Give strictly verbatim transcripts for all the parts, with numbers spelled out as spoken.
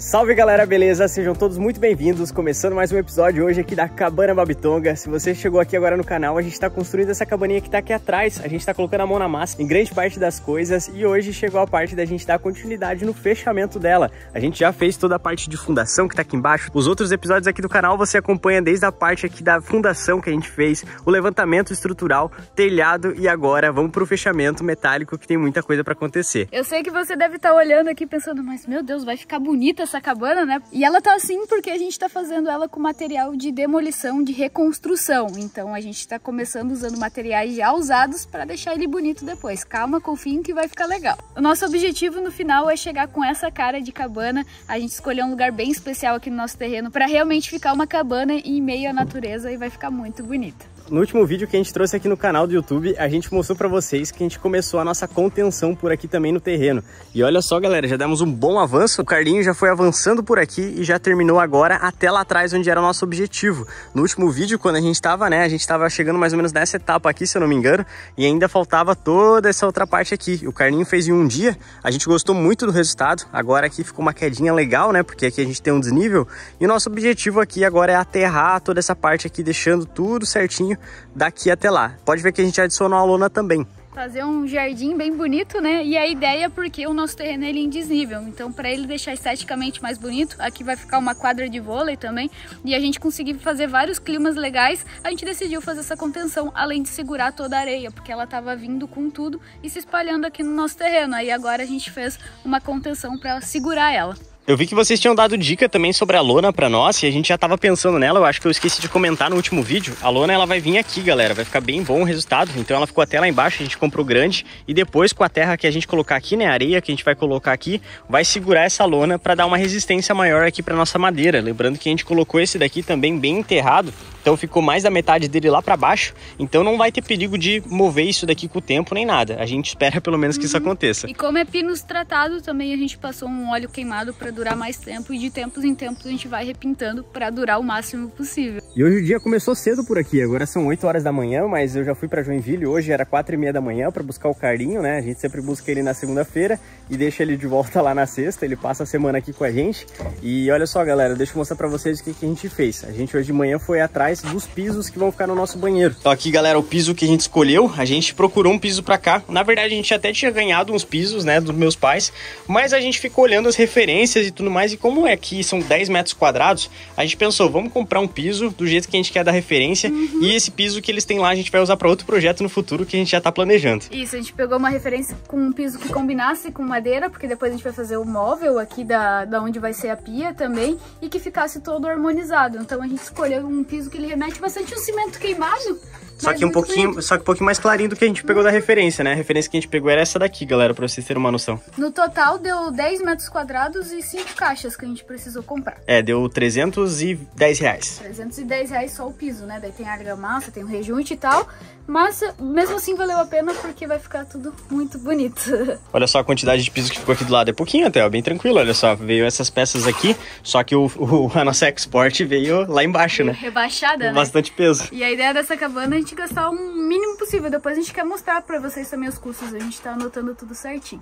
Salve galera, beleza? Sejam todos muito bem-vindos, começando mais um episódio hoje aqui da Cabana Babitonga. Se você chegou aqui agora no canal, a gente tá construindo essa cabaninha que tá aqui atrás. A gente tá colocando a mão na massa em grande parte das coisas e hoje chegou a parte da gente dar continuidade no fechamento dela. A gente já fez toda a parte de fundação que tá aqui embaixo. Os outros episódios aqui do canal você acompanha desde a parte aqui da fundação que a gente fez, o levantamento estrutural, telhado e agora vamos pro fechamento metálico que tem muita coisa pra acontecer. Eu sei que você deve estar olhando aqui pensando, mas meu Deus, vai ficar bonita essa cabana, né? E ela tá assim porque a gente tá fazendo ela com material de demolição, de reconstrução. Então a gente tá começando usando materiais já usados para deixar ele bonito depois. Calma, confiem que vai ficar legal. O nosso objetivo no final é chegar com essa cara de cabana. A gente escolheu um lugar bem especial aqui no nosso terreno para realmente ficar uma cabana em meio à natureza e vai ficar muito bonita. No último vídeo que a gente trouxe aqui no canal do YouTube, a gente mostrou pra vocês que a gente começou a nossa contenção por aqui também no terreno. E olha só, galera, já demos um bom avanço. O Carlinhos já foi avançando por aqui e já terminou agora até lá atrás, onde era o nosso objetivo. No último vídeo, quando a gente tava, né, a gente tava chegando mais ou menos nessa etapa aqui, se eu não me engano, e ainda faltava toda essa outra parte aqui. O Carlinhos fez em um dia, a gente gostou muito do resultado. Agora aqui ficou uma quedinha legal, né, porque aqui a gente tem um desnível. E o nosso objetivo aqui agora é aterrar toda essa parte aqui, deixando tudo certinho daqui até lá. Pode ver que a gente adicionou a lona também. Fazer um jardim bem bonito, né? E a ideia é porque o nosso terreno ele é em desnível. Então, para ele deixar esteticamente mais bonito, aqui vai ficar uma quadra de vôlei também. E a gente conseguir fazer vários climas legais, a gente decidiu fazer essa contenção, além de segurar toda a areia, porque ela estava vindo com tudo e se espalhando aqui no nosso terreno. Aí agora a gente fez uma contenção para segurar ela. Eu vi que vocês tinham dado dica também sobre a lona pra nós e a gente já tava pensando nela. Eu acho que eu esqueci de comentar no último vídeo. A lona ela vai vir aqui, galera, vai ficar bem bom o resultado. Então ela ficou até lá embaixo, a gente comprou grande e depois com a terra que a gente colocar aqui, né, a areia que a gente vai colocar aqui, vai segurar essa lona para dar uma resistência maior aqui para nossa madeira. Lembrando que a gente colocou esse daqui também bem enterrado, então ficou mais da metade dele lá para baixo. Então não vai ter perigo de mover isso daqui com o tempo nem nada. A gente espera pelo menos que uhum. isso aconteça. E como é pinus tratado, também a gente passou um óleo queimado para durar mais tempo e de tempos em tempos a gente vai repintando para durar o máximo possível. E hoje o dia começou cedo por aqui, agora são oito horas da manhã, mas eu já fui para Joinville, hoje era quatro e meia da manhã para buscar o Carlinho, né? A gente sempre busca ele na segunda-feira e deixa ele de volta lá na sexta, ele passa a semana aqui com a gente. E olha só, galera, deixa eu mostrar para vocês o que, que a gente fez. A gente hoje de manhã foi atrás dos pisos que vão ficar no nosso banheiro. Então aqui, galera, o piso que a gente escolheu, a gente procurou um piso para cá. Na verdade, a gente até tinha ganhado uns pisos, né, dos meus pais, mas a gente ficou olhando as referências e tudo mais, e como é que são dez metros quadrados, a gente pensou, vamos comprar um piso do jeito que a gente quer da referência, uhum. E esse piso que eles têm lá a gente vai usar para outro projeto no futuro que a gente já tá planejando. Isso, a gente pegou uma referência com um piso que combinasse com madeira, porque depois a gente vai fazer o móvel aqui da, da onde vai ser a pia também, e que ficasse todo harmonizado. Então a gente escolheu um piso que ele remete bastante ao cimento queimado. Só que um pouquinho, só que um pouquinho mais clarinho do que a gente pegou da referência, né? A referência que a gente pegou era essa daqui, galera, pra vocês terem uma noção. No total deu dez metros quadrados e cinco caixas que a gente precisou comprar. É, deu trezentos e dez reais. trezentos e dez reais só o piso, né? Daí tem a argamassa, tem o rejunte e tal. Mas mesmo assim valeu a pena porque vai ficar tudo muito bonito. Olha só a quantidade de piso que ficou aqui do lado. É pouquinho até, ó, bem tranquilo. Olha só, veio essas peças aqui, só que o, o, a nossa export veio lá embaixo, né? Rebaixada, né? Bastante peso. E a ideia dessa cabana é a gente gastar o mínimo possível. Depois a gente quer mostrar pra vocês também os custos. A gente tá anotando tudo certinho.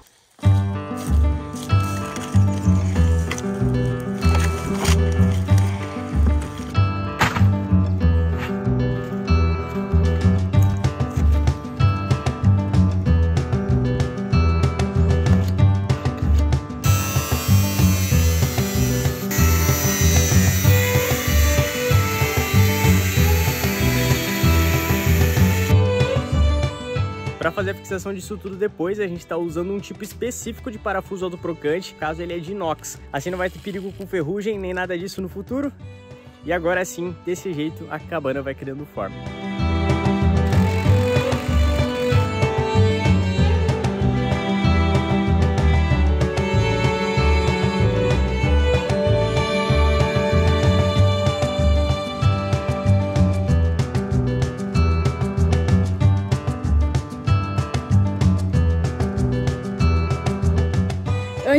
Para fazer a fixação disso tudo depois, a gente está usando um tipo específico de parafuso autoprocante, caso ele é de inox. Assim não vai ter perigo com ferrugem nem nada disso no futuro. E agora sim, desse jeito, a cabana vai criando forma.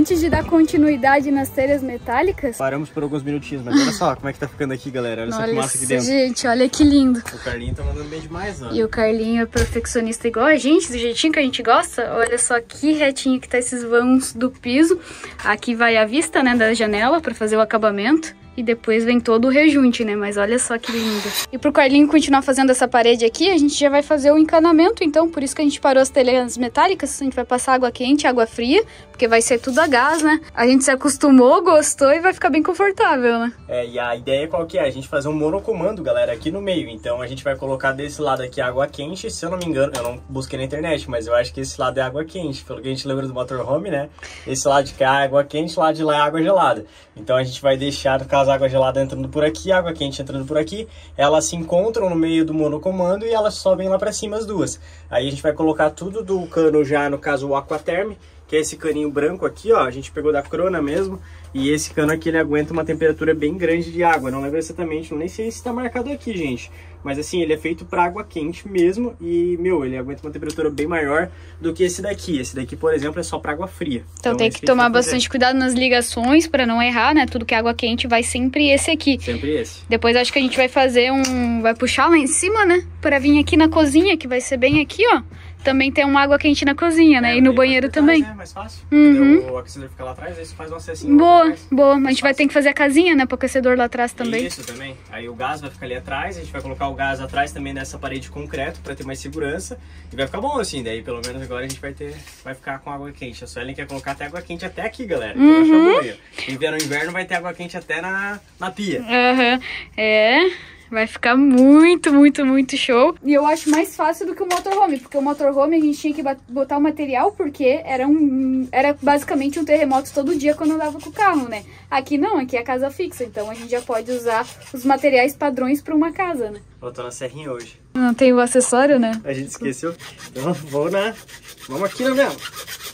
antes de dar continuidade nas telhas metálicas... Paramos por alguns minutinhos, mas olha só como é que tá ficando aqui, galera. Olha, olha só que massa aqui dentro. Gente, olha que lindo. O Carlinho tá mandando bem demais, ó. E o Carlinho é perfeccionista igual a gente, do jeitinho que a gente gosta. Olha só que retinho que tá esses vãos do piso. Aqui vai a vista, né, da janela pra fazer o acabamento. E depois vem todo o rejunte, né? Mas olha só que lindo. E pro Carlinho continuar fazendo essa parede aqui, a gente já vai fazer o encanamento, então. Por isso que a gente parou as telhas metálicas. A gente vai passar água quente, água fria, porque vai ser tudo a gás, né? A gente se acostumou, gostou e vai ficar bem confortável, né? É, e a ideia qual que é? A gente fazer um monocomando, galera, aqui no meio. Então a gente vai colocar desse lado aqui água quente. Se eu não me engano, eu não busquei na internet, mas eu acho que esse lado é água quente. Pelo que a gente lembra do motorhome, né? Esse lado de cá é água quente, o lado de lá é água gelada. Então a gente vai deixar, no caso, a água gelada entrando por aqui, a água quente entrando por aqui. Elas se encontram no meio do monocomando e elas sobem lá pra cima as duas. Aí a gente vai colocar tudo do cano já, no caso, o Aquaterm, que é esse caninho branco aqui, ó. A gente pegou da Crona mesmo. E esse cano aqui, ele aguenta uma temperatura bem grande de água. Não lembro exatamente, nem sei se está marcado aqui, gente. Mas assim, ele é feito para água quente mesmo. E, meu, ele aguenta uma temperatura bem maior do que esse daqui. Esse daqui, por exemplo, é só para água fria. Então, então tem que tomar bastante cuidado nas ligações para não errar, né? Tudo que é água quente vai sempre esse aqui. Sempre esse. Depois acho que a gente vai fazer um... Vai puxar lá em cima, né? Para vir aqui na cozinha, que vai ser bem aqui, ó. Também tem uma água quente na cozinha, né? É, e no banheiro também. É mais fácil. Uhum. O aquecedor fica lá atrás, aí você faz um acessinho. Boa, boa. A gente vai ter que fazer a casinha, né? Pro aquecedor lá atrás também. Isso também. Aí o gás vai ficar ali atrás, a gente vai colocar o gás atrás também nessa parede de concreto pra ter mais segurança. E vai ficar bom assim, daí pelo menos agora a gente vai ter, vai ficar com água quente. A Suelen quer colocar até água quente até aqui, galera. Então uhum. vai ficar bom. Inverno, inverno vai ter água quente até na, na pia. Aham, uhum. É... Vai ficar muito, muito, muito show. E eu acho mais fácil do que o motorhome, porque o motorhome a gente tinha que botar o material, porque era, um, era basicamente um terremoto todo dia quando andava com o carro, né? Aqui não, aqui é a casa fixa, então a gente já pode usar os materiais padrões para uma casa, né? Eu tô na serrinha hoje. Não tem o acessório, né? A gente esqueceu. Então vou na... Vamos aqui, né, mesmo?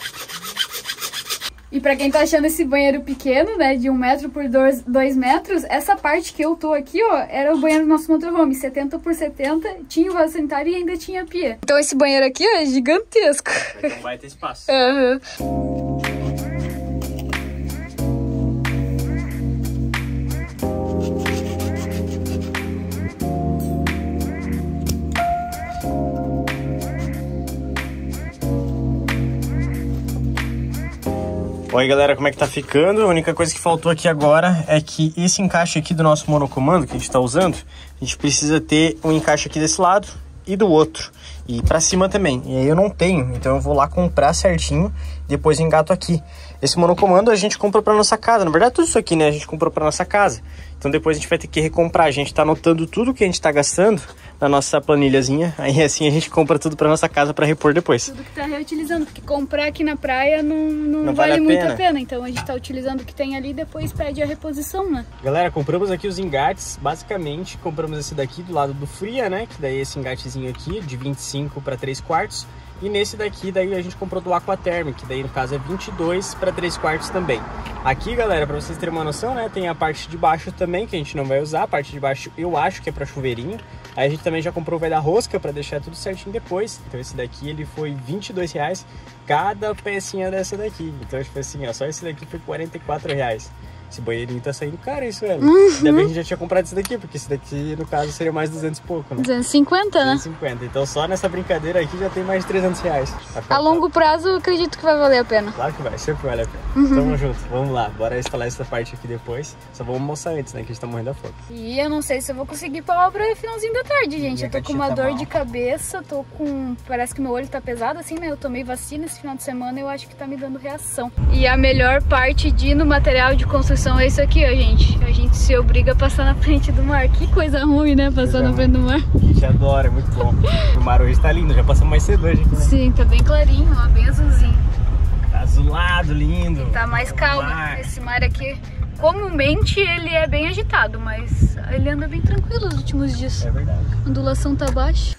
E pra quem tá achando esse banheiro pequeno, né, de um metro por dois, dois metros, essa parte que eu tô aqui, ó, era o banheiro do nosso motorhome, setenta por setenta, tinha o vaso sanitário e ainda tinha pia. Então esse banheiro aqui, ó, é gigantesco. Então vai ter espaço. Aham. Uhum. Oi galera, como é que tá ficando? A única coisa que faltou aqui agora é que esse encaixe aqui do nosso monocomando que a gente tá usando, a gente precisa ter um encaixe aqui desse lado e do outro. E pra cima também. E aí eu não tenho, então eu vou lá comprar certinho, depois engato aqui. Esse monocomando a gente comprou pra nossa casa. Na verdade tudo isso aqui, né, a gente comprou pra nossa casa. Então depois a gente vai ter que recomprar. A gente tá anotando tudo que a gente tá gastando na nossa planilhazinha. Aí assim a gente compra tudo pra nossa casa pra repor depois. Tudo que tá reutilizando, porque comprar aqui na praia não, não, não vale, vale a muito pena. a pena. Então a gente tá utilizando o que tem ali e depois pede a reposição, né? Galera, compramos aqui os engates. Basicamente compramos esse daqui do lado do Fria, né? Que daí é esse engatezinho aqui de vinte e cinco para três quartos. E nesse daqui, daí a gente comprou do Aquaterm, que daí no caso é vinte e dois para três quartos também. Aqui, galera, para vocês terem uma noção, né, tem a parte de baixo também, que a gente não vai usar. A parte de baixo eu acho que é para chuveirinho. Aí a gente também já comprou o vai da rosca para deixar tudo certinho depois. Então esse daqui, ele foi vinte e dois reais cada pecinha dessa daqui. Então, tipo assim, ó, só esse daqui foi quarenta e quatro reais. Esse banheirinho tá saindo caro, isso, velho. Uhum. Ainda bem que a gente já tinha comprado esse daqui, porque esse daqui, no caso, seria mais duzentos e pouco, né? duzentos e cinquenta, né? duzentos e cinquenta. Então só nessa brincadeira aqui já tem mais de trezentos reais. A longo prazo, eu acredito que vai valer a pena. Claro que vai, sempre vale a pena. Uhum. Tamo junto, vamos lá. Bora instalar essa parte aqui depois. Só vamos almoçar antes, né? Que a gente tá morrendo da fome. E eu não sei se eu vou conseguir pra obra no finalzinho da tarde, gente. Eu tô com uma tá dor mal. de cabeça, tô com... Parece que meu olho tá pesado, assim, né? Eu tomei vacina esse final de semana e eu acho que tá me dando reação. E a melhor parte de ir no material de construção é isso aqui, ó, gente. A gente se obriga a passar na frente do mar. Que coisa ruim, né? Passar na frente do mar. A gente adora, é muito bom. O mar hoje tá lindo, já passamos mais cedo hoje aqui, né? Sim, tá bem clarinho, ó, bem azulzinho. Tá azulado, lindo. E tá mais calmo. Mar. Esse mar aqui, comumente, ele é bem agitado, mas ele anda bem tranquilo nos últimos dias. É verdade. A ondulação tá baixa.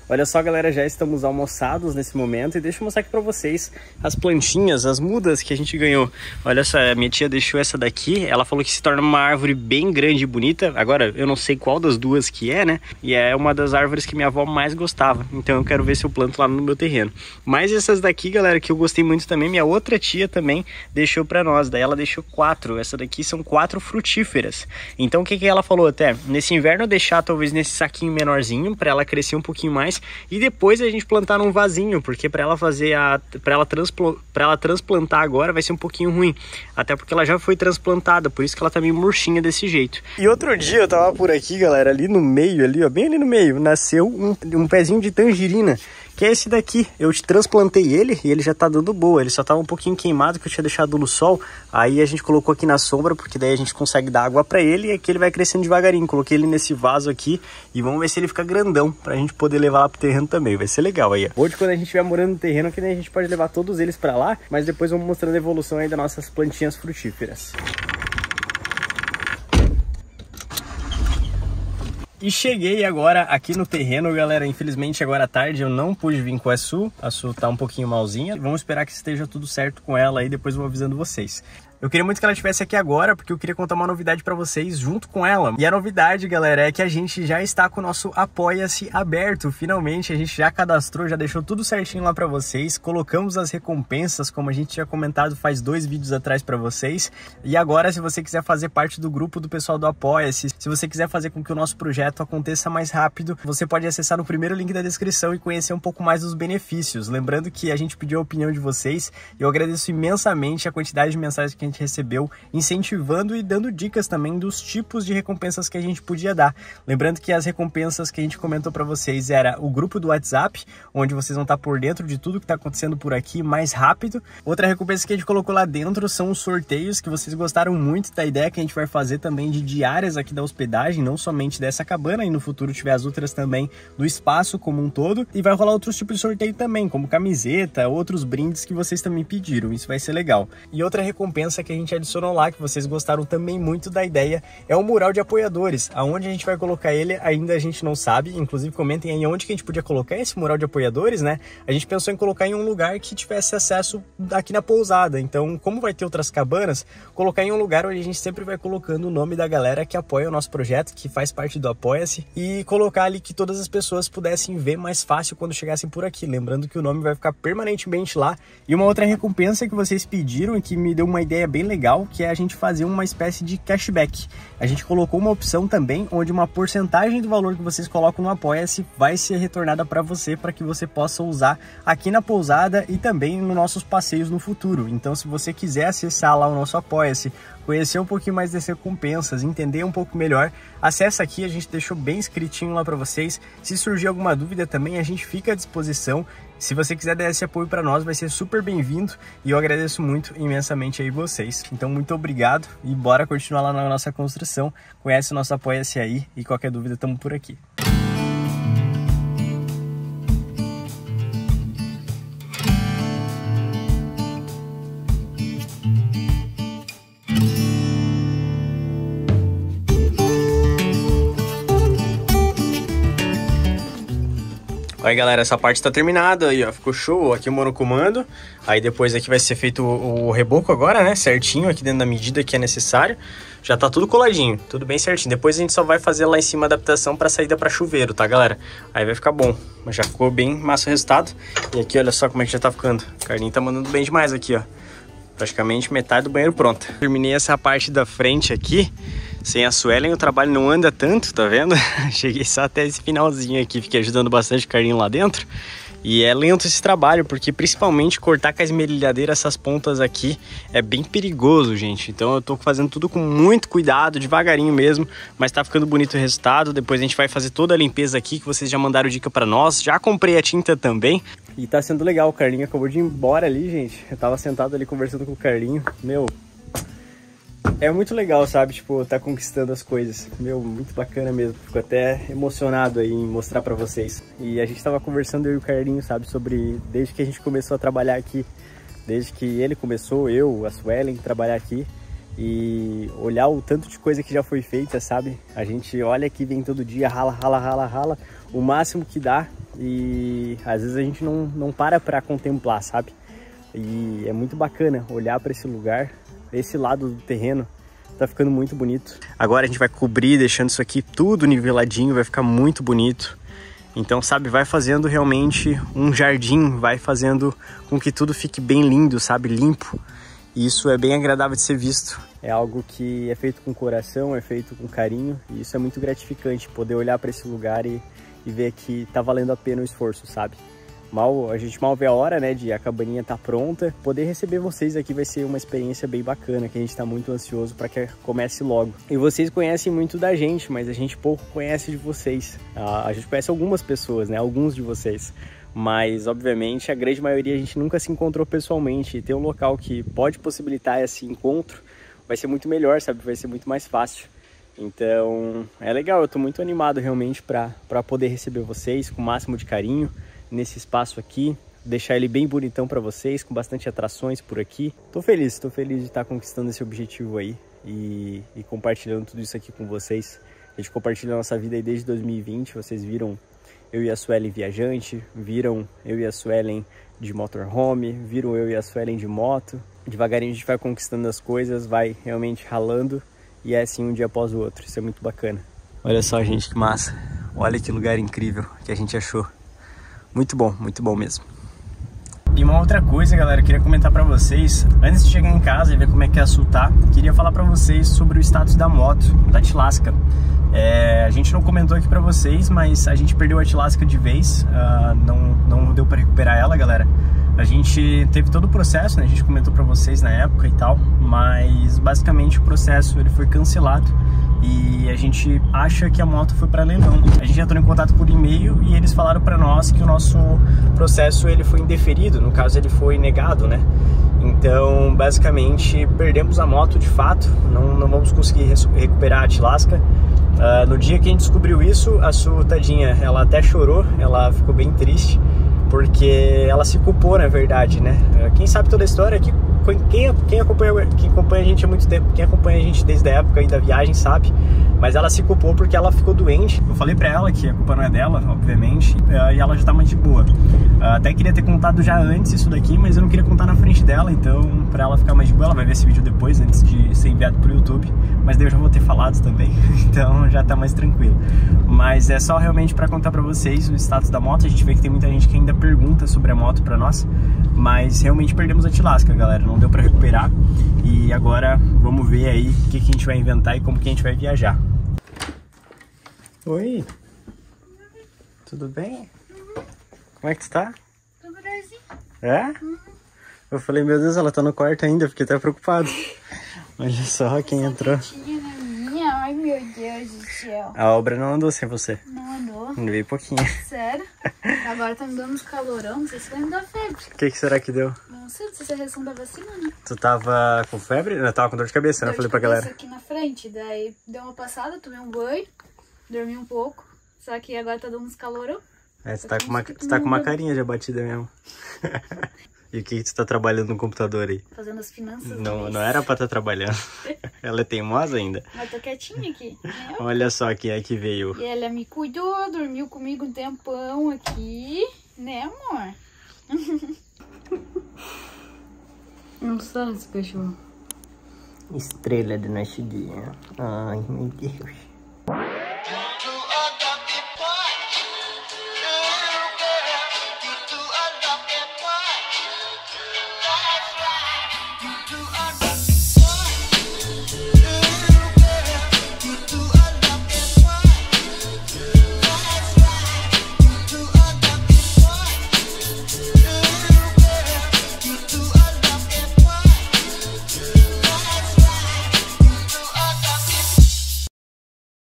Olha só, galera, já estamos almoçados nesse momento e deixa eu mostrar aqui pra vocês as plantinhas, as mudas que a gente ganhou. Olha só, a minha tia deixou essa daqui, ela falou que se torna uma árvore bem grande e bonita. Agora, eu não sei qual das duas que é, né? E é uma das árvores que minha avó mais gostava, então eu quero ver se eu planto lá no meu terreno. Mas essas daqui, galera, que eu gostei muito também, minha outra tia também deixou pra nós. Daí ela deixou quatro, essa daqui são quatro frutíferas. Então o que que ela falou até? Nesse inverno deixar talvez nesse saquinho menorzinho, pra ela crescer um pouquinho mais. E depois a gente plantar num vasinho, porque para ela fazer a para ela transpl, para ela transplantar agora vai ser um pouquinho ruim, até porque ela já foi transplantada, por isso que ela tá meio murchinha desse jeito. E outro dia eu tava por aqui, galera, ali no meio ali, ó, bem ali no meio, nasceu um, um pezinho de tangerina, que é esse daqui. Eu transplantei ele e ele já tá dando boa. Ele só tava um pouquinho queimado, que eu tinha deixado no sol. Aí a gente colocou aqui na sombra, porque daí a gente consegue dar água pra ele e aqui ele vai crescendo devagarinho. Coloquei ele nesse vaso aqui e vamos ver se ele fica grandão, pra gente poder levar lá pro terreno também. Vai ser legal aí, ó. Hoje, quando a gente estiver morando no terreno, que daí a gente pode levar todos eles pra lá, mas depois vamos mostrando a evolução aí das nossas plantinhas frutíferas. E cheguei agora aqui no terreno, galera. Infelizmente agora à tarde eu não pude vir com a Su. A Su tá um pouquinho malzinha. Vamos esperar que esteja tudo certo com ela aí, depois eu vou avisando vocês. Eu queria muito que ela estivesse aqui agora, porque eu queria contar uma novidade pra vocês junto com ela. E a novidade, galera, é que a gente já está com o nosso Apoia-se aberto. Finalmente, a gente já cadastrou, já deixou tudo certinho lá pra vocês. Colocamos as recompensas, como a gente tinha comentado faz dois vídeos atrás pra vocês. E agora, se você quiser fazer parte do grupo do pessoal do Apoia-se, se você quiser fazer com que o nosso projeto aconteça mais rápido, você pode acessar no primeiro link da descrição e conhecer um pouco mais dos benefícios. Lembrando que a gente pediu a opinião de vocês e eu agradeço imensamente a quantidade de mensagens que a gente recebeu, incentivando e dando dicas também dos tipos de recompensas que a gente podia dar. Lembrando que as recompensas que a gente comentou para vocês era o grupo do WhatsApp, onde vocês vão estar por dentro de tudo que está acontecendo por aqui mais rápido. Outra recompensa que a gente colocou lá dentro são os sorteios, que vocês gostaram muito da ideia que a gente vai fazer também de diárias aqui da hospedagem, não somente dessa cabana, e no futuro tiver as outras também do espaço como um todo. E vai rolar outros tipos de sorteio também, como camiseta, outros brindes que vocês também pediram. Isso vai ser legal. E outra recompensa que a gente adicionou lá, que vocês gostaram também muito da ideia, é o mural de apoiadores. Aonde a gente vai colocar ele ainda a gente não sabe. Inclusive comentem aí onde que a gente podia colocar esse mural de apoiadores, né? A gente pensou em colocar em um lugar que tivesse acesso aqui na pousada. Então, como vai ter outras cabanas, colocar em um lugar onde a gente sempre vai colocando o nome da galera que apoia o nosso projeto, que faz parte do Apoia-se, e colocar ali que todas as pessoas pudessem ver mais fácil quando chegassem por aqui. Lembrando que o nome vai ficar permanentemente lá. E uma outra recompensa que vocês pediram e que me deu uma ideia bem legal, que é a gente fazer uma espécie de cashback. A gente colocou uma opção também onde uma porcentagem do valor que vocês colocam no Apoia-se vai ser retornada para você, para que você possa usar aqui na pousada e também nos nossos passeios no futuro. Então, se você quiser acessar lá o nosso Apoia-se, conhecer um pouquinho mais das recompensas, entender um pouco melhor, acessa aqui, a gente deixou bem escritinho lá para vocês. Se surgir alguma dúvida também, a gente fica à disposição. Se você quiser dar esse apoio para nós, vai ser super bem-vindo e eu agradeço muito imensamente aí vocês. Então, muito obrigado e bora continuar lá na nossa construção. Conhece o nosso Apoia-se aí e qualquer dúvida, estamos por aqui. Aí, galera, essa parte tá terminada aí, ó, ficou show. Aqui o monocomando, aí depois aqui vai ser feito o, o reboco agora, né, certinho, aqui dentro da medida que é necessário. Já tá tudo coladinho, tudo bem certinho. Depois a gente só vai fazer lá em cima a adaptação pra saída pra chuveiro, tá, galera? Aí vai ficar bom, mas já ficou bem massa o resultado. E aqui, olha só como é que já tá ficando. O Carlinho tá mandando bem demais aqui, ó. Praticamente metade do banheiro pronta. Terminei essa parte da frente aqui. Sem a Suelen o trabalho não anda tanto, tá vendo? Cheguei só até esse finalzinho aqui, fiquei ajudando bastante o Carlinho lá dentro. E é lento esse trabalho, porque principalmente cortar com a esmerilhadeira essas pontas aqui é bem perigoso, gente. Então eu tô fazendo tudo com muito cuidado, devagarinho mesmo, mas tá ficando bonito o resultado. Depois a gente vai fazer toda a limpeza aqui, que vocês já mandaram dica pra nós. Já comprei a tinta também. E tá sendo legal, o Carlinho acabou de ir embora ali, gente. Eu tava sentado ali conversando com o Carlinho, meu... É muito legal, sabe, tipo, tá conquistando as coisas. Meu, muito bacana mesmo. Fico até emocionado aí em mostrar pra vocês. E a gente tava conversando, eu e o Carlinho, sabe, sobre... Desde que a gente começou a trabalhar aqui, desde que ele começou, eu, a Suelen, trabalhar aqui. E olhar o tanto de coisa que já foi feita, sabe? A gente olha aqui, vem todo dia, rala, rala, rala, rala. O máximo que dá e às vezes a gente não, não para pra contemplar, sabe? E é muito bacana olhar para esse lugar, esse lado do terreno. Tá ficando muito bonito. Agora a gente vai cobrir, deixando isso aqui tudo niveladinho, vai ficar muito bonito. Então, sabe, vai fazendo realmente um jardim, vai fazendo com que tudo fique bem lindo, sabe, limpo. E isso é bem agradável de ser visto. É algo que é feito com coração, é feito com carinho. E isso é muito gratificante, poder olhar para esse lugar e, e ver que tá valendo a pena o esforço, sabe? Mal, a gente mal vê a hora, né, de a cabaninha tá pronta. Poder receber vocês aqui vai ser uma experiência bem bacana, que a gente tá muito ansioso para que comece logo. E vocês conhecem muito da gente, mas a gente pouco conhece de vocês. A, a gente conhece algumas pessoas, né, alguns de vocês. Mas, obviamente, a grande maioria a gente nunca se encontrou pessoalmente. E ter um local que pode possibilitar esse encontro vai ser muito melhor, sabe? Vai ser muito mais fácil. Então, é legal. Eu tô muito animado realmente para para poder receber vocês com o máximo de carinho nesse espaço aqui, deixar ele bem bonitão para vocês, com bastante atrações por aqui. Tô feliz, tô feliz de estar conquistando esse objetivo aí e, e compartilhando tudo isso aqui com vocês. A gente compartilha a nossa vida aí desde dois mil e vinte, vocês viram eu e a Suelen viajante, viram eu e a Suelen de motorhome, viram eu e a Suelen de moto. Devagarinho a gente vai conquistando as coisas, vai realmente ralando e é assim um dia após o outro, isso é muito bacana. Olha só, gente, que massa, olha que lugar incrível que a gente achou. Muito bom, muito bom mesmo. E uma outra coisa, galera, eu queria comentar pra vocês, antes de chegar em casa e ver como é que a Su tá, queria falar pra vocês sobre o status da moto, da Tilasca. É, a gente não comentou aqui pra vocês, mas a gente perdeu a Tilasca de vez, uh, não, não deu pra recuperar ela, galera. A gente teve todo o processo, né, a gente comentou pra vocês na época e tal, mas basicamente o processo ele foi cancelado. E a gente acha que a moto foi para leilão. A gente entrou em contato por e-mail e eles falaram para nós que o nosso processo ele foi indeferido, no caso ele foi negado, né? Então, basicamente, perdemos a moto de fato, não, não vamos conseguir recuperar a Tilasca. Uh, no dia que a gente descobriu isso, a Su, tadinha, ela até chorou, ela ficou bem triste, porque ela se culpou, na verdade, né? Quem sabe toda a história é que quem, quem, acompanha, quem acompanha a gente há muito tempo, quem acompanha a gente desde a época aí da viagem sabe, mas ela se culpou porque ela ficou doente. Eu falei pra ela que a culpa não é dela, obviamente, e ela já tá mais de boa. Até queria ter contado já antes isso daqui, mas eu não queria contar na frente dela, então pra ela ficar mais de boa, ela vai ver esse vídeo depois, antes de ser enviado pro YouTube, mas daí eu já vou ter falado também, então já tá mais tranquilo. Mas é só realmente pra contar pra vocês o status da moto. A gente vê que tem muita gente que ainda pergunta sobre a moto pra nós, mas realmente perdemos a Tilasca, galera, não deu pra recuperar. E agora vamos ver aí o que, que a gente vai inventar e como que a gente vai viajar. Oi, tudo bem? Uhum. Como é que tu tá? Tô melhorzinho. É? Uhum. Eu falei, meu Deus, ela tá no quarto ainda, fiquei até preocupado. Olha só quem entrou. Ai, meu Deus do céu. A obra não andou sem você. Não andou. Veio pouquinho. Sério? Agora tá me dando uns calorão, não sei se vai me dar febre. O que, que será que deu? Não sei, não sei se é a reação da vacina, né? Tu tava com febre? Eu tava com dor de cabeça, né? Eu falei pra galera. Aqui na frente, daí deu uma passada, tomei um banho, dormi um pouco, só que agora tá dando uns calorão. É, você tá, com uma, você tá com uma carinha de abatida mesmo. E o que, que tu tá trabalhando no computador aí? Fazendo as finanças. Não, não era pra estar tá trabalhando. Ela é teimosa ainda. Mas tô quietinha aqui. Né? Olha só quem é que veio. E ela me cuidou, dormiu comigo um tempão aqui. Né, amor? Não sabe esse cachorro. Estrela do nosso dia. Ai, meu Deus.